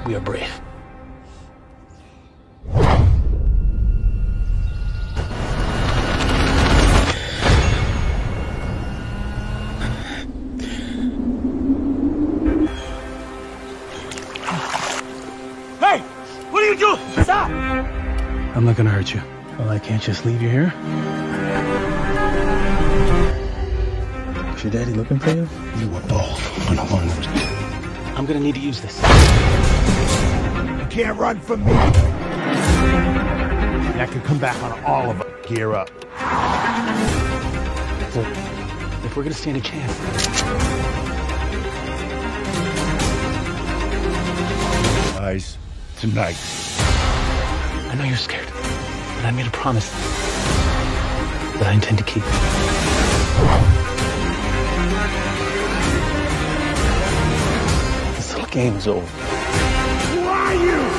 We are brave. Hey! What are you doing? Stop! I'm not gonna hurt you. Well, I can't just leave you here. Is your daddy looking for you? You were bold when I wanted. I'm gonna need to use this. You can't run from me. That could come back on all of us. Gear up. Look, if we're gonna stand a chance. Guys, tonight. I know you're scared, but I made a promise that I intend to keep. This little game is over. Who are you?